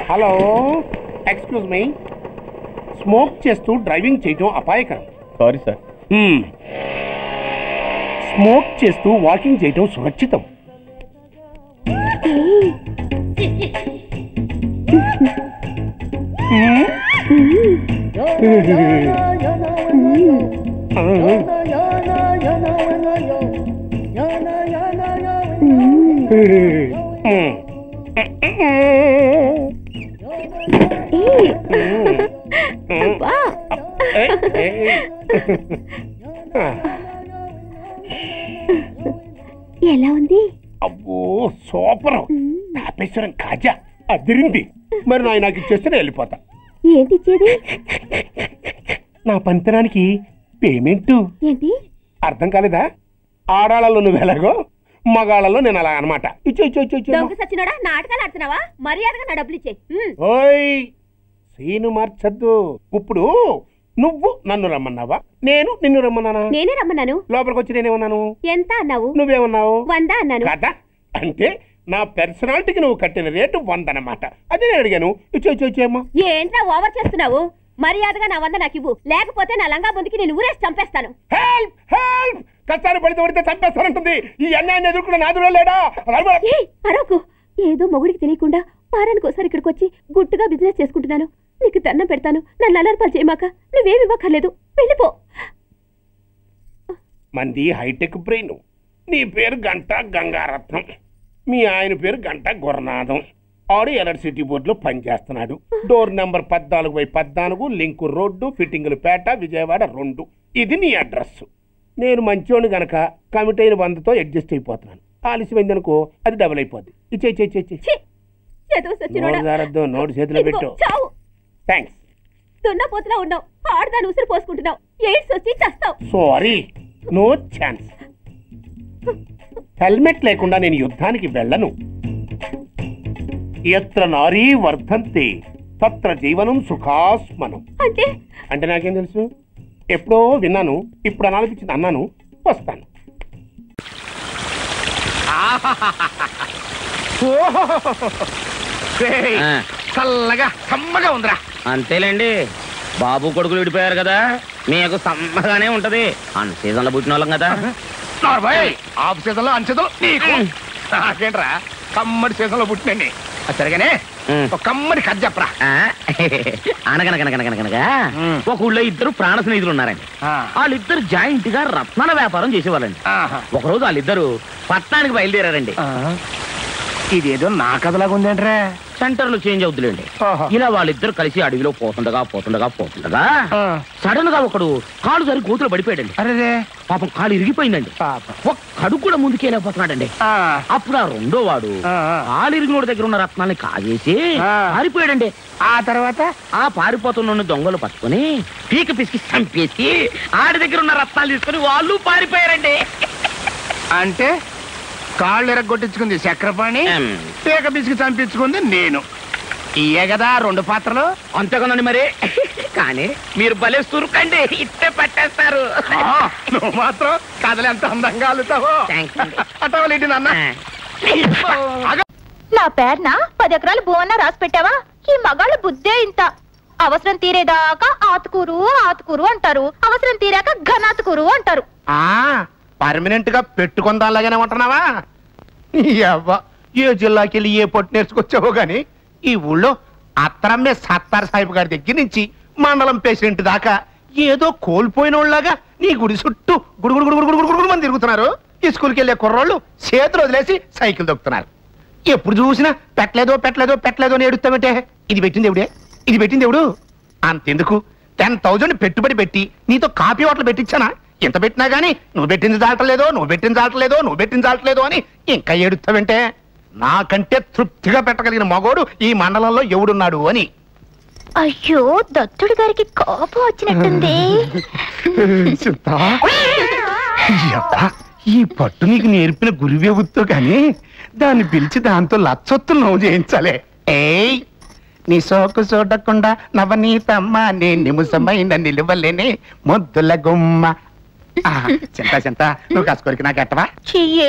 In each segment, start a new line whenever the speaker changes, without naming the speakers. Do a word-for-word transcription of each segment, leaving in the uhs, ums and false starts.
Hello, excuse me. Smoke చేస్తూ driving చేయటం అపాయకరం.
Sorry sir.
స్మోక్ చేస్తూ వాకింగ్ చేయటం సురక్షితం.
ఎలా ఉంది?
అబ్బో సూపర్. తాపేశ్వరం కాజా అదిరింది. మరి నాయ నాకు ఇచ్చేస్తే నేను వెళ్ళిపోతా.
ఏంటి ఇచ్చేది?
నా పంతనానికి పేమెంట్.
ఏంటి
అర్థం కాలేదా? ఆడాళ్ళలో నువ్వు ఎలాగో, మగాళ్ళలో నేను అలా అనమాట. ఇచ్చే ఇచ్చే ఇచ్చే.
సచ్చినోడా, నాటకాలు ఆడుతున్నావా? మర్యాదగా నా డబ్బులు ఇచ్చే.
ఓయ్ సీను మార్చద్దు. ఇప్పుడు నువ్వు నన్ను రమ్మన్నావా, నేను నిన్ను రమ్మన్నానా?
నేనే రమ్మన్నాను.
లోపలికి వచ్చి నేనేమన్నాను?
ఎంత అన్నావు?
నువ్వేమన్నావు?
వంద అన్నాను.
కదా అంటే నా పర్సనాలిటీకి నువ్వు కట్టిన రేటు వంద అన్నమాట. అదే నేను అడిగాను. ఇచ్చే ఇచ్చే ఇచ్చేమ్మా.
ఏంట్రా ఓవర్ చేస్తున్నావు? మర్యాదగా నా వంద నాకు ఇవ్వు, లేకపోతే నా లంగా బొందికి నేను ఊరేసి చంపేస్తాను.
Help help. కష్టాన్ని పడితే పడితే చంపేస్తానంటుంది. ఈ అన్యాయాన్ని ఎదుర్కొన్న నాదుడే లేడా?
అరవకు. ఏదో మొగుడికి తెలియకుండా వారానికి ఒకసారి ఇక్కడికి వచ్చి గుట్టుగా బిజినెస్ చేసుకుంటున్నాను. నీకు దండం పెడతాను, నన్ను అలర్పాలు చేయమాక. నువ్వేమి ఇవ్వక్కర్లేదు, వెళ్ళిపో.
మంది హైటెక్ బ్రెయిన్. నీ పేరు గంట గంగారత్నం, మీ ఆయన పేరు గంట గురనాథం. ఆడు ఎలక్ట్రిసిటీ బోర్డులో పనిచేస్తున్నాడు. డోర్ నెంబర్ పద్నాలుగు బై పద్నాలుగు, లింకు రోడ్డు, ఫిట్టింగులు పేట, విజయవాడ రెండు. ఇది నీ అడ్రస్. నేను మంచోని గనక కమిట్ అయిన వందతో అడ్జస్ట్ అయిపోతున్నాను. ఆలస్యమైంది అనుకో, అది డబుల్ అయిపోద్ది. ఇచ్చే ఇచ్చే ఇచ్చే. నోటు చేతిలో పెట్టు. థ్యాంక్స్.
దున్నపోతులా ఉన్నావు, ఆడదాన్ని ఉసిరి పోసుకుంటున్నావు. ఎయిడ్స్ వచ్చి చస్తావు.
Sorry, no chance. హెల్మెట్ లేకుండా నేను యుద్ధానికి వెళ్ళను. ఎత్ర నారీ వర్ధంతే తత్ర జీవనం సుఖాస్మనం.
అంటే
అంటే నాకేం తెలుసు? ఎప్పుడో విన్నాను, ఇప్పుడు అనాలనిపించింది అన్నాను. వస్తాను.
చల్లగా సమ్మగా ఉందిరా.
అంతేలేండి, బాబు కొడుకులు విడిపోయారు కదా, మీకు సమ్మగానే ఉంటది. అన్ సీజన్ లో పుట్టిన వాళ్ళం కదా.
ఆఫ్ సీజన్ లో అన్ సీజన్ నీకు నాకేంట్రా, కమ్మడి సీజన్ లో పుట్టినండి. సరిగానే ఒక కమ్మడి కథ చెప్పరా.
అనగనగనగనగనగా ఒక ఊళ్ళో ఇద్దరు ప్రాణ స్నేహితులు ఉన్నారండి. వాళ్ళిద్దరు జాయింట్ గా రత్నాల వ్యాపారం చేసేవాళ్ళండి. ఒకరోజు వాళ్ళిద్దరు పట్టణానికి బయలుదేరారండి.
ఇదేదో నా కథలాగా ఉందేంట్రా.
సెంటర్లు చేంజ్ అవుతులేండి. ఇలా వాళ్ళిద్దరు కలిసి అడవిలో పోతుండగా పోతుండగా పోతుండగా సడన్ గా ఒకడు కాలు సరి కూతురు పడిపోయాడండి.
అరే
పాపం కాలు ఇరిగిపోయిందండి. ఒక్కడు కూడా ముందుకెళ్ళిపోతున్నాడండి. అప్పుడు ఆ రెండో వాడు కాలు ఇరిగినోడి దగ్గర ఉన్న రత్నాన్ని కాజేసి పారిపోయాడండి.
ఆ తర్వాత
ఆ పారిపోతున్న దొంగలు పట్టుకుని పీక పిసికి చంపేసి ఆడి దగ్గర ఉన్న రత్నాలు తీసుకుని వాళ్ళు పారిపోయారండి.
అంటే కాళ్ళు ఎరగొట్టించుకుంది చక్రపాణి, పీక పిసికి చంపించుకుంది నేను. ఇయే కదా రెండు పాత్రలు.
అంతేకనండి మరి. కానీ మీరు భలే సురుకండి, ఇట్టే పట్టేస్తారు.
నువ్వు మాత్రం కథలు ఎంత అందంగా అల్లుతావో. అటవలేంటి నాన్న.
నా పేరున పది ఎకరాలు భూమన్నా రాసి పెట్టావా? ఈ మగాళ్ళ బుద్ధే ఇంత. అవసరం తీరేదాకా ఆతుకూరు ఆతుకూరు అంటారు, అవసరం తీరాక ఘనాతుకూరు అంటారు.
పర్మనెంట్ గా పెట్టుకుందాలాగానే ఉంటున్నావా? ఏ జిల్లాకి వెళ్ళి ఏ పొట్టు నేర్చుకొచ్చావో గాని ఈ ఊళ్ళో అత్తరమ్మే సత్తార్ సాహిబ్ గారి దగ్గర నుంచి మండలం పేషెంట్ దాకా ఏదో కోల్పోయిన వాళ్ళలాగా నీ గుడి చుట్టూ గుడుగుడు గుడుగుడు గుడుగుడు గుడుగుడు మంది తిరుగుతున్నారు. ఈ స్కూల్కి వెళ్ళే కుర్రోళ్ళు చేతులు వదిలేసి సైకిల్ దొక్కుతున్నారు. ఎప్పుడు చూసినా పెట్టలేదో పెట్టలేదో పెట్టలేదో అని ఏడుస్తామంటే ఇది పెట్టింది ఎవడే, ఇది పెట్టింది ఎవడు? అంతెందుకు, టెన్ థౌజండ్ పెట్టుబడి పెట్టి నీతో కాపీ హోటల్ పెట్టించానా? ఎంత పెట్టినా గానీ నువ్వు పెట్టింది చాలట్లేదో నువ్వు పెట్టింది చాలట్లేదో నువ్వు పెట్టింది చాలట్లేదో అని ఇంకా ఏడుస్తావంటే నాకంటే తృప్తిగా పెట్టగలిగిన మగోడు ఈ మండలంలో ఎవడున్నాడు అని.
అయ్యో, దత్తుడు గారికి కోపం వచ్చినట్టుంది.
ఈ పట్టు నీకు నేర్పిన గురువేవుతో కానీ దాన్ని పిలిచి దాంతో లచ్చొత్తులు నవ్వు చేయించాలే. ఏయ్, నీ సోకు చూడకుండా నవనీతమ్మ నే నిముసమైన నిలువలేనే మొద్దుల గుమ్మ. చింత చింత నువ్వు కసుకోరికి నాకు ఎట్టవా?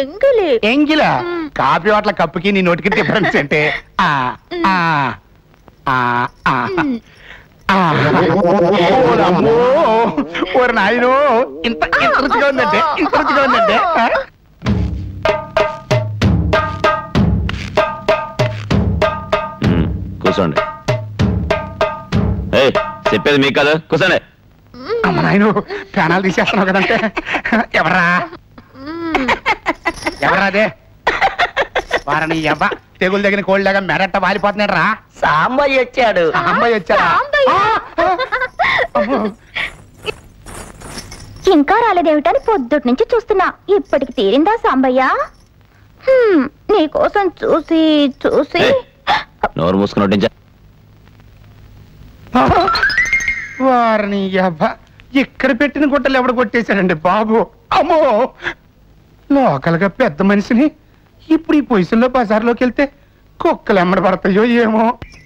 ఎంగిలా కాపీ హోటల్ కప్పుకి నీ నోటికి డిఫరెన్స్ అంటే ఓరి నాయనో ఇంత ఇంత రుచిగా ఉందంటే ఇంత రుచిగా ఉందంటే
కూర్చోండి. చెప్పేది మీకు కదా, కూర్చోండి.
అమ్మ నాయను ప్రాణాలు తీసేస్తున్నావు కదంటే ఎవరా ఎవరా అదే వారని ఎవ్వ తెగులు దగ్గర కోళ్ళగా మెరట్ట వాలిపోతున్నాడు రా.
సాంబయ్య వచ్చాడు.
సాంబయ్య వచ్చాడా?
ఇంకా రాలేదేమిటని పొద్దుటి నుంచి చూస్తున్నా. ఇప్పటికి తీరిందా సాంబయ్య? నీకోసం చూసి చూసి
నోరు మూసుకున్నట్టు
వారిని అబ్బ ఇక్కడ పెట్టిన గుట్టలు ఎవడు కొట్టేశాడండి బాబు. అమ్మో లోకల్ గా పెద్ద మనిషిని ఇప్పుడు ఈ పొజిషన్లో బజార్లోకి వెళ్తే కుక్కలు ఎమ్మడి పడతాయో ఏమో.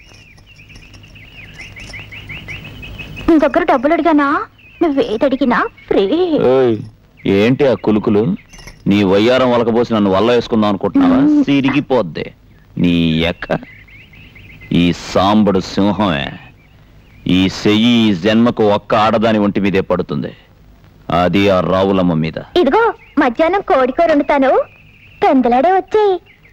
నీ దగ్గర డబ్బులు అడిగానా? నువ్వేది అడిగినా ఫ్రీ.
ఏంటి ఆ కులుకులు? నీ వయ్యారం వలకపోసి నన్ను వల్ల వేసుకుందాం అనుకుంటున్నావా? సిరిగిపోద్ది నీ ఎక్క. ఈ సాంబడు సింహమే. ఈ చెయ్యి ఈ జన్మకు ఒక్క ఆడదాని ఒంటి మీదే పడుతుంది, అది ఆ రావులమ్మ మీద.
ఇదిగో మధ్యాహ్నం కోడికూర వండుతాను, పెందలాడే వచ్చి.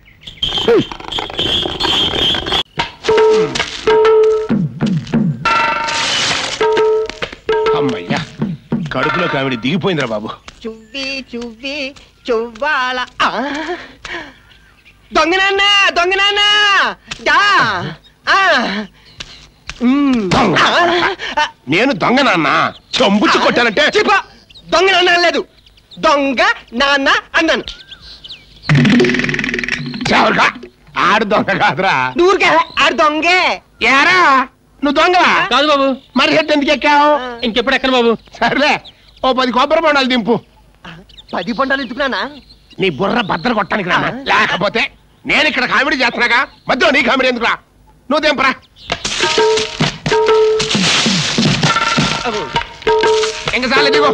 అమ్మయ్యా కడుపులో కావిడి దిగిపోయిందిరా బాబు.
చువ్వి చువ్వి చువ్వాల దొంగనాన్న దొంగనాన్న
నేను దొంగ నాన్న చంపుచ్చు కొట్టానంటే
దొంగ నాన్న అనలేదు, దొంగ నాన్న అన్నాను.
చావుగా ఆడు దొంగ కాదురా.
ఊరికే ఆడు దొంగే.
ఏరా నువ్వు దొంగరా?
కాదు బాబు.
మరి హెడ్ ఎందుకు ఎక్కావు?
ఇంకెప్పుడు ఎక్కడ బాబు?
సర్లే ఓ పది కొబ్బరి బొండాలు దింపు.
పది బొండాలు ఎందుకున్నానా?
నీ బుర్ర భద్ర కొట్టానికి రా. లేకపోతే నేను ఇక్కడ కామెడీ చేస్తున్నాగా, మధ్యలో నీ కామెడీ ఎందుకురా? నువ్వు దింపరా. ఇంకా చాలే దిగో.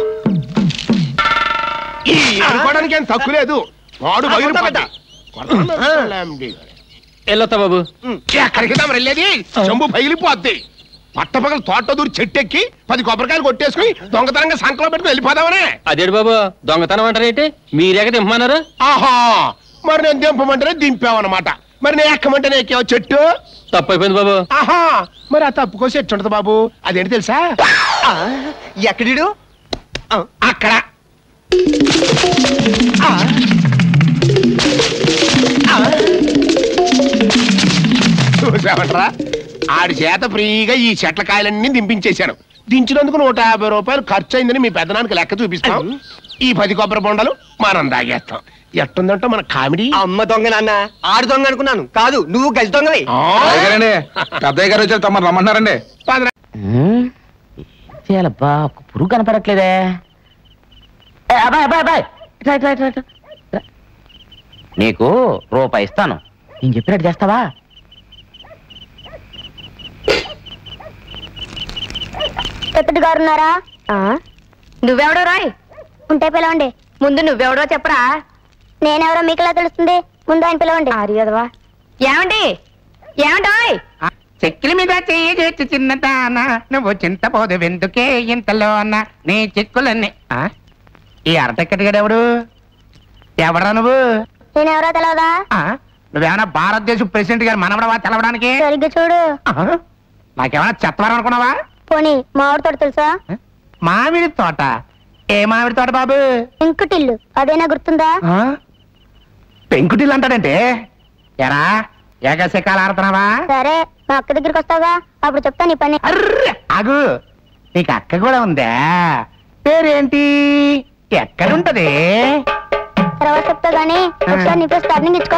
ఈ అనుకోవడానికి ఏం తక్కువ లేదు. వాడు
వెళ్ళొత్తా బాబు.
ఎక్కడికి తమరు వెళ్ళేది? చెంబు పగిలిపోద్ది. పట్టపగలు తోట దూరి చెట్టెక్కి పది కొబ్బరికాయలు కొట్టేసుకుని దొంగతనంగా సంకలో పెట్టుకుని వెళ్ళిపోదామనే.
అదేడు బాబు దొంగతనం అంటారేంటి? మీరేక దింపమన్నారు.
ఆహా మరి నేను దింపమంటేనే దింపావన్నమాట. మరి నేను ఎక్కమంటేనే ఎక్కావు చెట్టు.
తప్పు అయిపోయింది బాబు.
ఆహా మరి ఆ తప్పుకో చెట్టు ఉంటది బాబు. అదేంటి తెలుసా?
ఎక్కడిడు?
అక్కడ. చూసామంటారా ఆడి చేత ఫ్రీగా ఈ చెట్ల కాయలన్నీ దింపించేశాను. దించినందుకు నూట యాభై రూపాయలు ఖర్చు అయిందని మీ పెద్దనానికి లెక్క చూపిస్తాం. ఈ పది కొబ్బరి బొండలు మనం దాగేస్తాం. ఎట్టుందంటే మన కామెడీ.
అమ్మ దొంగ నాన్న ఆడు దొంగ అనుకున్నాను. కాదు నువ్వు గజ దొంగవి.
పెద్దయ్య గారు వచ్చారు, తమరు రమ్మన్నారండి.
చేయాలబ్బా ఒక పురుగు కనపడట్లేదే. అబ్బాయి అబ్బాయి అబ్బాయి రైట్ రైట్ రైట్ నీకు రూపాయి ఇస్తాను, నేను చెప్పినట్టు చేస్తావా?
ఎప్పుడు గారు ఉన్నారా? నువ్వెవడో రాయ్. ఉంటే పిలవండి. ముందు నువ్వెవడో చెప్పరా. నేనెవరో మీకులా తెలుస్తుంది. ముందు ఆయన పిలవండి. అరియదవా ఏమండి ఏమంటాయ్?
చెక్కుల మీద చేయి చిన్నదాన నువ్వు చింతపోదు వెందుకే ఇంతలో అన్న నీ చెక్కులన్నీ. ఈ అరటెక్కడిగాడెవడు? ఎవడరా నువ్వు?
నేనెవరో తెలవదా?
నువ్వేమన్నా భారతదేశ ప్రెసిడెంట్ గారు మనవడవా తెలవడానికి?
సరిగ్గా చూడు.
నాకేమన్నా చెత్తవారం అనుకున్నావా?
పోనీ మామిడి తోట తెలుసా?
మామిడి తోట? ఏ మామిడి తోట బాబు?
ఇంకుటిల్లు అదేనా గుర్తుందా?
పెంకుటిల్లు అంటాడంటే ఎరా ఏకశకాలు ఆడుతున్నావా?
సరే మా అక్క దగ్గరికి వస్తావుగా, అప్పుడు చెప్తా నీ పని.
అర్రే ఆగు, నీకు అక్క కూడా ఉందా? పేరేంటి? ఎక్కడుంటది?
తర్వాత చెప్తా గానీ ఒకసారి నీ ఫస్ట్ టర్నింగ్ ఇచ్చుకో.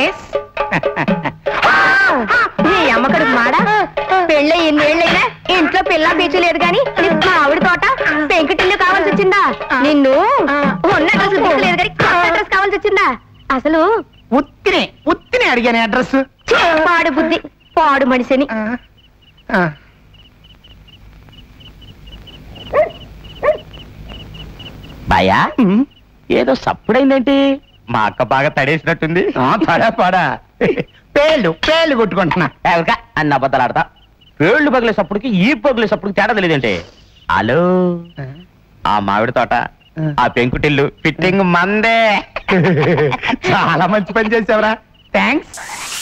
నీ అమ్మకడు మాడా పెళ్ళి ఎన్నేళ్ళైనా ఇంట్లో పిల్ల బీచు లేదు గాని మా ఆవిడ తోట పెంకుటిల్లు కావాల్సి వచ్చిందా? నిన్ను ఉన్న డ్రెస్ లేదు కానీ కొత్త డ్రెస్ కావాల్సి వచ్చిందా? అసలు
ఉత్తినే ఉత్తినే అడిగాను అడ్రస్.
పాడు బుద్ధి పాడు మనిషిని.
బాయా ఏదో సప్పుడైందేంటి?
మా అక్క బాగా తడేసినట్టుంది. తడా పాడా పేళ్ళు పేళ్ళు కొట్టుకుంటున్నా
అన్న అబద్ధాలు ఆడతా. పేళ్లు పగిలేసప్పటికి ఈ పగిలేసప్పటికి తేడా తెలియదంటే. హలో, ఆ మామిడి తోట, ఆ పెంకుటిల్లు ఫిట్టింగ్ మందే.
చాలా మంచి పని చేసావురా, థ్యాంక్స్.